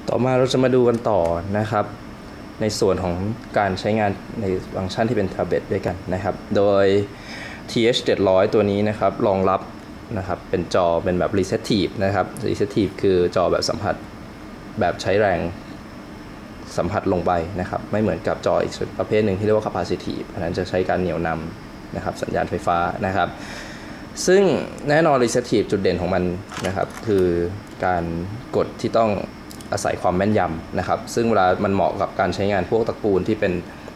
ต่อมาเราจะมาดูกันต่อนะครับในส่วนของการใช้งานในฟังก์ชันที่เป็นแท็บเล็ตด้วยกันนะครับโดย TH700 ตัวนี้นะครับรองรับนะครับเป็นจอเป็นแบบ Resistive นะครับ Resistive คือจอแบบสัมผัสแบบใช้แรงสัมผัสลงไปนะครับไม่เหมือนกับจออีกประเภทหนึ่งที่เรียกว่า Capacitive อันนั้นจะใช้การเหนี่ยวนำนะครับสัญญาณไฟฟ้านะครับซึ่งแน่นอน Resistive จุดเด่นของมันนะครับคือการกดที่ต้องอาศัยความแม่นยำนะครับซึ่งเวลามันเหมาะกับการใช้งานพวกตระกูลที่เป็น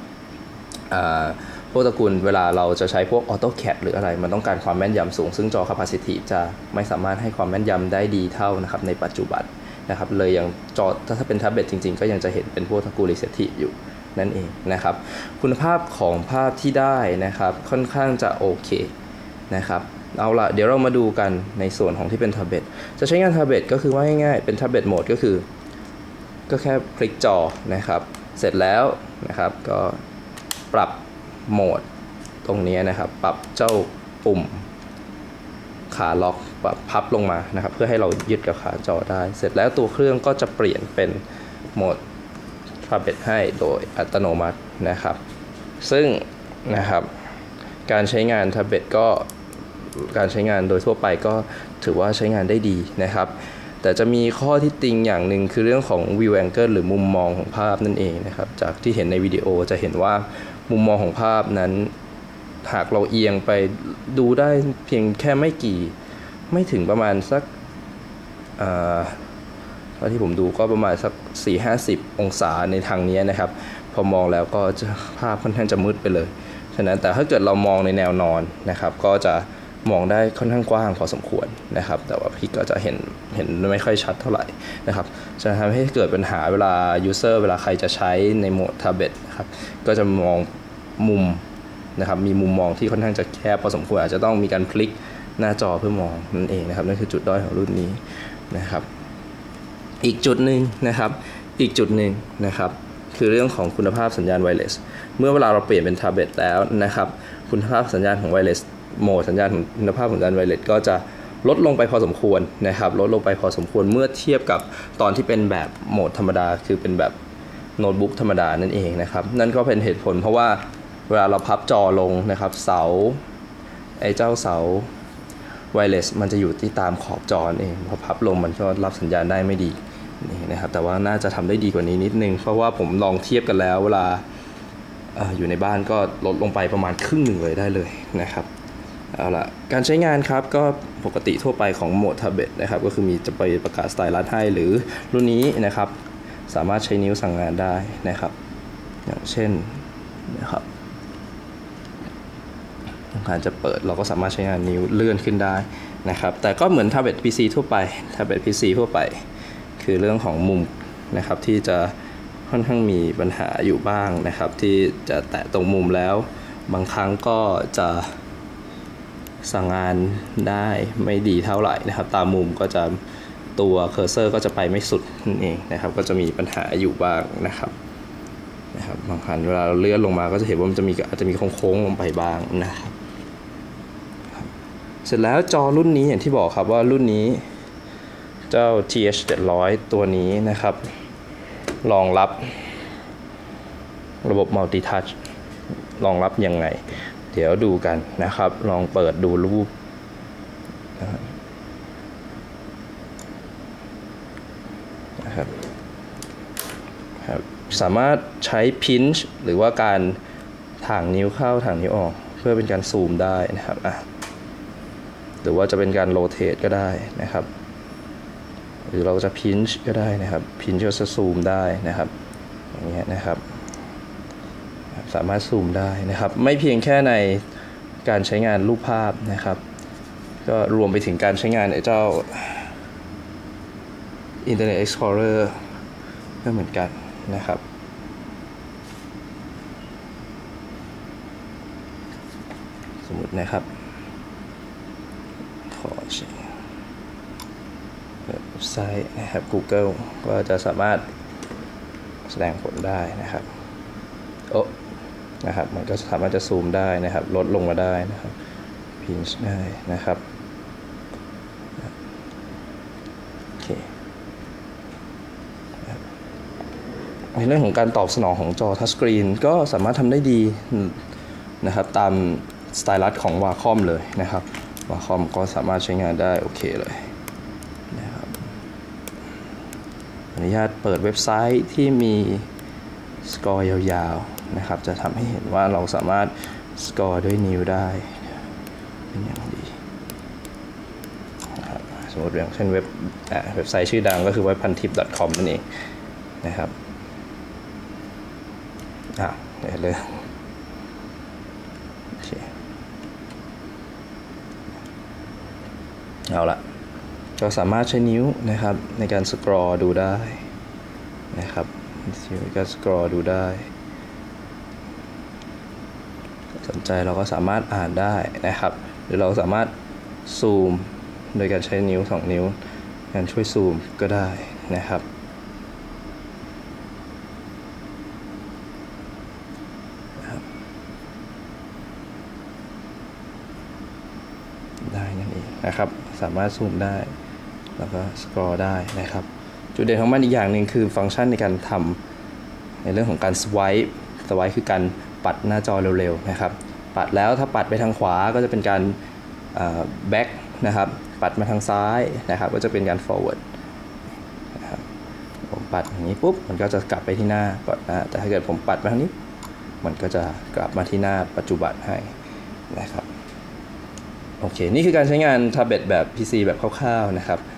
พวกตระกูลเวลาเราจะใช้พวก AutoCAD หรืออะไรมันต้องการความแม่นยำสูงซึ่งจอ Capacitive จะไม่สามารถให้ความแม่นยำได้ดีเท่านะครับในปัจจุบันนะครับเลยยังจอถ้าเป็นแท็บเล็ตจริงๆก็ยังจะเห็นเป็นพวกตระกูล Resistive อยู่นั่นเองนะครับคุณภาพของภาพที่ได้นะครับค่อนข้างจะโอเคนะครับเอาละเดี๋ยวเรามาดูกันในส่วนของที่เป็นแท็บเล็ตจะใช้งานแท็บเล็ตก็คือว่าง่ายๆเป็นแท็บเล็ตโหมดก็แค่คลิกจอนะครับเสร็จแล้วนะครับก็ปรับโหมดตรงนี้นะครับปรับเจ้าปุ่มขาล็อกปรับพับลงมานะครับเพื่อให้เรายึดกับขาจอได้เสร็จแล้วตัวเครื่องก็จะเปลี่ยนเป็นโหมดแท็บเล็ตให้โดยอัตโนมัตินะครับซึ่งนะครับการใช้งานแท็บเล็ตก็การใช้งานโดยทั่วไปก็ถือว่าใช้งานได้ดีนะครับแต่จะมีข้อที่ติงอย่างหนึ่งคือเรื่องของ view angle หรือมุมมองของภาพนั่นเองนะครับจากที่เห็นในวิดีโอจะเห็นว่ามุมมองของภาพนั้นหากเราเอียงไปดูได้เพียงแค่ไม่ถึงประมาณสักเท่าที่ผมดูก็ประมาณสัก 4-50 องศาในทางนี้นะครับพอมองแล้วก็จะภาพค่อนข้างจะมืดไปเลยฉะนั้นแต่ถ้าเกิดเรามองในแนวนอนนะครับก็จะมองได้ค่อนข้างกว้างพอสมควรนะครับแต่ว่าพี่ก็จะเห็นไม่ค่อยชัดเท่าไหร่นะครับจะทำให้เกิดปัญหาเวลา user เวลาใครจะใช้ในโหมด tablet นะครับก็จะมองมุมนะครับมีมุมมองที่ค่อนข้างจะแคบพอสมควรอาจจะต้องมีการพลิกหน้าจอเพื่อมองนั่นเองนะครับนั่นคือจุดด้อยของรุ่นนี้นะครับอีกจุดหนึ่งนะครับคือเรื่องของคุณภาพสัญญาณไวเลสเมื่อเวลาเราเปลี่ยนเป็น tablet แล้วนะครับคุณภาพสัญญาณของไวเลสโหมดสัญญาณของคุณภาพของสัญญาณไวเลสก็จะลดลงไปพอสมควรนะครับลดลงไปพอสมควรเมื่อเทียบกับตอนที่เป็นแบบโหมดธรรมดาคือเป็นแบบโน้ตบุ๊กธรรมดานั่นเองนะครับนั่นก็เป็นเหตุผลเพราะว่าเวลาเราพับจอลงนะครับเจ้าเสาไวเลสมันจะอยู่ที่ตามขอบจอเองพอพับลงมันก็รับสัญญาณได้ไม่ดีนี่นะครับแต่ว่าน่าจะทำได้ดีกว่านี้นิดนึงเพราะว่าผมลองเทียบกันแล้วเวลาอยู่ในบ้านก็ลดลงไปประมาณครึ่งหนึ่งเลยได้เลยนะครับเอาละการใช้งานครับก็ปกติทั่วไปของโหมดแท็บเล็ตนะครับก็คือมีจะไปประกาศสไตลัสให้หรือรุ่นนี้นะครับสามารถใช้นิ้วสั่งงานได้นะครับอย่างเช่นนะครับการจะเปิดเราก็สามารถใช้งานนิ้วเลื่อนขึ้นได้นะครับแต่ก็เหมือนแท็บเล็ต PC ทั่วไปแท็บเล็ต PC ทั่วไปคือเรื่องของมุมนะครับที่จะค่อนข้างมีปัญหาอยู่บ้างนะครับที่จะแตะตรงมุมแล้วบางครั้งก็จะสั่งงานได้ไม่ดีเท่าไหร่นะครับตามมุมก็จะตัวเคอร์เซอร์ก็จะไปไม่สุดนั่นเองนะครับก็จะมีปัญหาอยู่บ้างนะครับบางครั้งเวลาเราเลื่อนลงมาก็จะเห็นว่ามันอาจจะมีโค้งๆลงไปบ้างนะครับเสร็จแล้วจอรุ่นนี้อย่างที่บอกครับว่ารุ่นนี้เจ้า TH700 ตัวนี้นะครับรองรับระบบ Multi Touch รองรับยังไงเดี๋ยวดูกันนะครับลองเปิดดูรูปนะครับสามารถใช้ pinch หรือว่าการถ่างนิ้วเข้าถ่างนิ้วออกเพื่อเป็นการซูมได้นะครับหรือว่าจะเป็นการ rotate ก็ได้นะครับหรือเราจะ pinch ก็ได้นะครับ pinch ก็จะซูมได้นะครับอย่างเงี้ยนะครับสามารถซูมได้นะครับไม่เพียงแค่ในการใช้งานรูปภาพนะครับก็รวมไปถึงการใช้งานเจ้า Internet Explorer ก็เหมือนกันนะครับสมมตินะครับขอเช็คเว็บไซต์นะครับ Google ก็จะสามารถแสดงผลได้นะครับนะครับมันก็สามารถจะซูมได้นะครับลดลงมาได้นะครับพินช์ได้นะครับโอเคในเรื่องของการตอบสนองของจอทัชสกรีนก็สามารถทำได้ดีนะครับตามสไตลัสของ Wacom เลยนะครับ Wacom ก็สามารถใช้งานได้โอเคเลยนะครับอนุญาตเปิดเว็บไซต์ที่มีสกอร์ยาวๆนะครับจะทำให้เห็นว่าเราสามารถสกอร์ด้วยนิ้วได้เป็นอย่างดีนะครับสมมติอย่างเช่นเว็บไซต์ชื่อดังก็คือ webpantips.com นั่นเองนะครับเดี๋ยวเลยโอเคเอาละก็สามารถใช้นิ้วนะครับในการสครอลดูได้นะครับในการสครอลดูได้สนใจเราก็สามารถอ่านได้นะครับหรือเราสามารถซูมโดยการใช้นิ้ว2นิ้วการช่วยซูมก็ได้นะครับได้นั่นเองนะครับสามารถซูมได้แล้วก็สครอลได้นะครับจุดเด่นของมันอีกอย่างหนึ่งคือฟังก์ชันในการทำในเรื่องของการสไวป์คือการปัดหน้าจอเร็วๆนะครับปัดแล้วถ้าปัดไปทางขวาก็จะเป็นการแบ็กนะครับปัดมาทางซ้ายนะครับก็จะเป็นการ forward นะครับผมปัดอย่างนี้ปุ๊บมันก็จะกลับไปที่หน้าก่อนนะแต่ถ้าเกิดผมปัดมาทางนี้มันก็จะกลับมาที่หน้าปัจจุบันให้นะครับโอเคนี่คือการใช้งานแท็บเล็ตแบบ PC แบบคร่าวๆนะครับ